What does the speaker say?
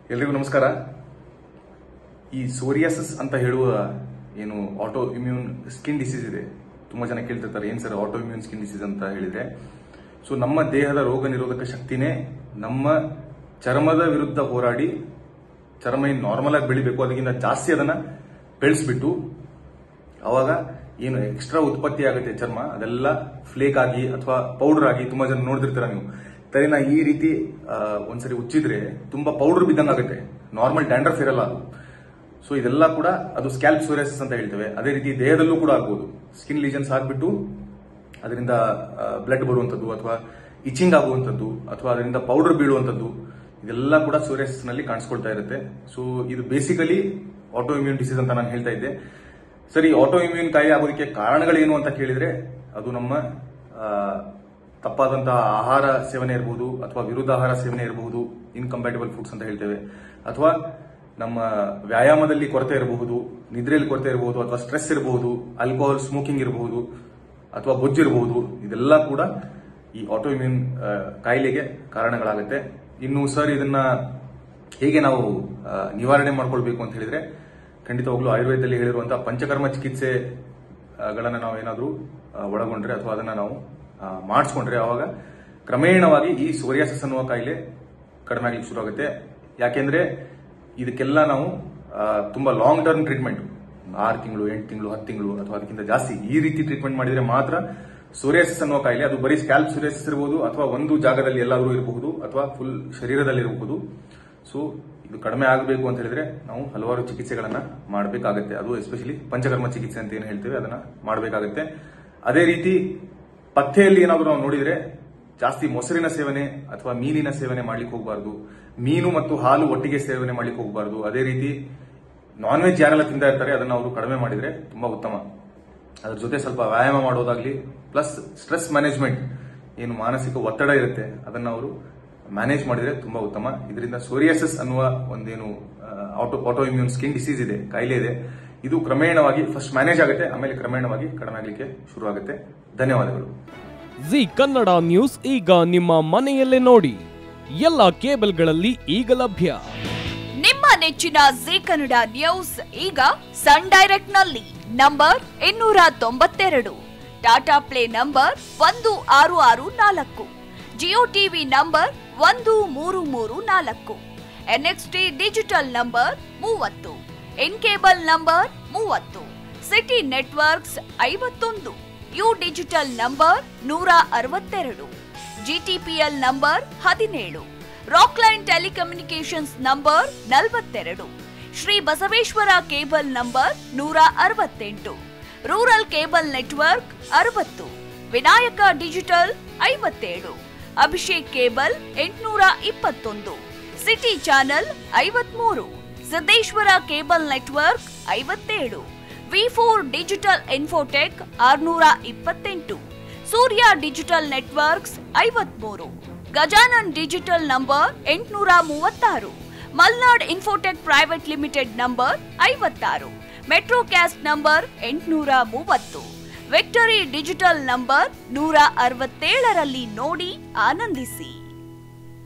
ಎಲ್ರಿಗೂ ನಮಸ್ಕಾರ. ಈ ಸೋರಿಯಾಸಿಸ್ ಅಂತ ಹೇಳುವ ಏನು ಆಟೋ ಇಮ್ಯೂನ್ ಸ್ಕಿನ್ ಡಿಸೀಸ್ ಇದೆ, ತುಂಬಾ ಜನ ಕೇಳ್ತಿರ್ತಾರೆ ಏನ್ sir auto immune skin disease ಅಂತ ಹೇಳಿದ್ರೆ. ಸೊ ನಮ್ಮ ದೇಹದ ರೋಗ ನಿರೋಧಕ ಶಕ್ತಿನೇ ನಮ್ಮ ಚರ್ಮದ ವಿರುದ್ಧ ಹೋರಾಡಿ ಚರ್ಮ ಏನು ನಾರ್ಮಲ್ ಆಗಿ ಬೆಳಿಬೇಕು ಅದಕ್ಕಿಂತ ಜಾಸ್ತಿ ಅದನ್ನ ಬೆಳೆಸ್ಬಿಟ್ಟು ಅವಾಗ ಏನು ಎಕ್ಸ್ಟ್ರಾ ಉತ್ಪತ್ತಿ ಆಗುತ್ತೆ ಚರ್ಮ ಅದೆಲ್ಲ ಫ್ಲೇಕ್ ಆಗಿ ಅಥವಾ ಪೌಡರ್ ಆಗಿ, ತುಂಬಾ ಜನ ನೋಡ್ತಿರ್ತೀರ ನೀವು ತಲೆನ ಈ ರೀತಿ ಒಂದ್ಸರಿ ಉಚ್ಚಿದ್ರೆ ತುಂಬಾ ಪೌಡರ್ ಬಿದ್ದಂಗ ಆಗುತ್ತೆ, ನಾರ್ಮಲ್ ಡ್ಯಾಂಡ್ರಫ್ ಇರಲ್ಲ ಅದು. ಸೊ ಇದೆಲ್ಲ ಕೂಡ ಅದು ಸ್ಕ್ಯಾಲ್ಪ್ ಸೋರಿಯಾಸಿಸ್ ಅಂತ ಹೇಳ್ತೇವೆ. ಅದೇ ರೀತಿ ದೇಹದಲ್ಲೂ ಕೂಡ ಆಗ್ಬಹುದು, ಸ್ಕಿನ್ ಲೀಜನ್ಸ್ ಆಗ್ಬಿಟ್ಟು ಅದರಿಂದ ಬ್ಲಡ್ ಬರುವಂತದ್ದು ಅಥವಾ ಇಚಿಂಗ್ ಆಗುವಂತದ್ದು ಅಥವಾ ಅದರಿಂದ ಪೌಡರ್ ಬೀಳುವಂತದ್ದು, ಇದೆಲ್ಲ ಕೂಡ ಸೋರಿಯಾಸಿಸ್ ನಲ್ಲಿ ಕಾಣಿಸ್ಕೊಳ್ತಾ ಇರುತ್ತೆ. ಸೊ ಇದು ಬೇಸಿಕಲಿ ಆಟೋ ಇಮ್ಯೂನ್ ಡಿಸೀಸ್ ಅಂತ ನಾನು ಹೇಳ್ತಾ ಇದ್ದೆ. ಸರಿ, ಆಟೋ ಇಮ್ಯೂನ್ ಕಾಯಿಲೆ ಆಗೋದಕ್ಕೆ ಕಾರಣಗಳೇನು ಅಂತ ಕೇಳಿದ್ರೆ ಅದು ನಮ್ಮ ತಪ್ಪಾದಂತಹ ಆಹಾರ ಸೇವನೆ ಇರಬಹುದು ಅಥವಾ ವಿರುದ್ಧಾಹಾರ ಸೇವನೆ ಇರಬಹುದು, ಇನ್ಕಂಪ್ಯಾಟಿಬಲ್ ಫುಡ್ಸ್ ಅಂತ ಹೇಳ್ತೇವೆ, ಅಥವಾ ನಮ್ಮ ವ್ಯಾಯಾಮದಲ್ಲಿ ಕೊರತೆ ಇರಬಹುದು, ನಿದ್ರೆಯಲ್ಲಿ ಕೊರತೆ ಇರಬಹುದು, ಅಥವಾ ಸ್ಟ್ರೆಸ್ ಇರಬಹುದು, ಆಲ್ಕೋಹಾಲ್ ಸ್ಮೋಕಿಂಗ್ ಇರಬಹುದು, ಅಥವಾ ಬೊಜ್ಜಿರಬಹುದು. ಇದೆಲ್ಲ ಕೂಡ ಈ ಆಟೋ ಇಮ್ಯೂನ್ ಕಾಯಿಲೆಗೆ ಕಾರಣಗಳಾಗುತ್ತೆ. ಇನ್ನು ಸರ್ ಇದನ್ನ ಹೇಗೆ ನಾವು ನಿವಾರಣೆ ಮಾಡ್ಕೊಳ್ಬೇಕು ಅಂತ ಹೇಳಿದ್ರೆ, ಖಂಡಿತವಾಗ್ಲೂ ಆಯುರ್ವೇದದಲ್ಲಿ ಹೇಳಿರುವಂತಹ ಪಂಚಕರ್ಮ ಚಿಕಿತ್ಸೆಗಳನ್ನ ನಾವು ಏನಾದ್ರೂ ಒಳಗೊಂಡ್ರೆ ಅಥವಾ ಅದನ್ನ ನಾವು ಮಾಡಿಸ್ಕೊಂಡ್ರೆ ಅವಾಗ ಕ್ರಮೇಣವಾಗಿ ಈ ಸೋರಿಯಾಸಿಸ್ ಅನ್ನುವ ಕಾಯಿಲೆ ಕಡಿಮೆ ಆಗ್ಲಿಕ್ಕೆ ಶುರು ಆಗುತ್ತೆ. ಯಾಕೆಂದ್ರೆ ಇದಕ್ಕೆಲ್ಲ ನಾವು ತುಂಬಾ ಲಾಂಗ್ ಟರ್ಮ್ ಟ್ರೀಟ್ಮೆಂಟ್ 6 ತಿಂಗಳು, 8 ತಿಂಗಳು, 10 ತಿಂಗಳು ಅಥವಾ ಅದಕ್ಕಿಂತ ಜಾಸ್ತಿ ಈ ರೀತಿ ಟ್ರೀಟ್ಮೆಂಟ್ ಮಾಡಿದ್ರೆ ಮಾತ್ರ ಸೋರಿಯಾಸಿಸ್ ಅನ್ನುವ ಕಾಯಿಲೆ, ಅದು ಬರೀ ಸ್ಕ್ಯಾಲ್ಪ್ ಸೋರಿಯಾಸಿಸ್ ಇರಬಹುದು ಅಥವಾ ಒಂದು ಜಾಗದಲ್ಲಿ ಎಲ್ಲಾದ್ರೂ ಇರಬಹುದು ಅಥವಾ ಫುಲ್ ಶರೀರದಲ್ಲಿ ಇರಬಹುದು. ಸೊ ಇದು ಕಡಿಮೆ ಆಗಬೇಕು ಅಂತ ಹೇಳಿದ್ರೆ ನಾವು ಹಲವಾರು ಚಿಕಿತ್ಸೆಗಳನ್ನ ಮಾಡಬೇಕಾಗುತ್ತೆ. ಅದು ಎಸ್ಪೆಷಲಿ ಪಂಚಕರ್ಮ ಚಿಕಿತ್ಸೆ ಅಂತ ಏನು ಹೇಳ್ತೇವೆ ಅದನ್ನ ಮಾಡಬೇಕಾಗುತ್ತೆ. ಅದೇ ರೀತಿ ಪಥ್ಯೆಯಲ್ಲಿ ಏನಾದರೂ ನಾವು ನೋಡಿದ್ರೆ ಜಾಸ್ತಿ ಮೊಸರಿನ ಸೇವನೆ ಅಥವಾ ಮೀನಿನ ಸೇವನೆ ಮಾಡ್ಲಿಕ್ಕೆ ಹೋಗಬಾರ್ದು, ಮೀನು ಮತ್ತು ಹಾಲು ಒಟ್ಟಿಗೆ ಸೇವನೆ ಮಾಡ್ಲಿಕ್ಕೆ ಹೋಗಬಾರ್ದು. ಅದೇ ರೀತಿ ನಾನ್ ವೆಜ್ ಯಾರೆಲ್ಲ ತಿಂತಾ ಇರ್ತಾರೆ ಅದನ್ನ ಅವರು ಕಡಿಮೆ ಮಾಡಿದ್ರೆ ತುಂಬಾ ಉತ್ತಮ. ಅದ್ರ ಜೊತೆ ಸ್ವಲ್ಪ ವ್ಯಾಯಾಮ ಮಾಡೋದಾಗ್ಲಿ, ಪ್ಲಸ್ ಸ್ಟ್ರೆಸ್ ಮ್ಯಾನೇಜ್ಮೆಂಟ್, ಏನು ಮಾನಸಿಕ ಒತ್ತಡ ಇರುತ್ತೆ ಅದನ್ನ ಅವರು ಮ್ಯಾನೇಜ್ ಮಾಡಿದ್ರೆ ತುಂಬಾ ಉತ್ತಮ. ಇದರಿಂದ ಸೋರಿಯಾಸಿಸ್ ಅನ್ನುವ ಒಂದೇನು ಆಟೋ ಇಮ್ಯೂನ್ ಸ್ಕಿನ್ ಡಿಸೀಸ್ ಇದೆ, ಕಾಯಿಲೆ ಇದೆ, ಇದು ಕ್ರಮೇಣವಾಗಿ ಫಸ್ಟ್ ಮ್ಯಾನೇಜ್ ಆಗುತ್ತೆ, ಆಮೇಲೆ ಕ್ರಮೇಣವಾಗಿ ಕಡಿಮೆ ಆಗಲಿಕ್ಕೆ ಶುರು ಆಗುತ್ತೆ. ಧನ್ಯವಾದಗಳು. ಜಿ ಕನ್ನಡ ನ್ಯೂಸ್ ಈಗ ನಿಮ್ಮ ಮನೆಯಲ್ಲೇ ನೋಡಿ, ಎಲ್ಲ ಕೇಬಲ್ಗಳಲ್ಲಿ ಈಗ ಲಭ್ಯ. ನಿಮ್ಮ ನೆಚ್ಚಿನ ಜಿ ಕನ್ನಡ ನ್ಯೂಸ್ ಈಗ ಸನ್ ಡೈರೆಕ್ಟ್ ನಲ್ಲಿ number 292, Tata play number 1664, Jio TV number 1334, NXT digital number 30, N cable number 30, city networks 51, U digital number 162, GTPL number 17, Rockline telecommunications number 42, Shri Basaveshwara cable number 168, rural cable network 60, Vinayaka digital 57, Abhishek cable 821, city channel 53, Siddeshwara cable network 57, ವಿ4 digital infotech 628, Surya digital networks 53, Gajanan digital number 836, Malnad infotech private limited number 56, Metrocast number 830, victory digital number 167ರಲ್ಲಿ ನೋಡಿ ಆನಂದಿಸಿ.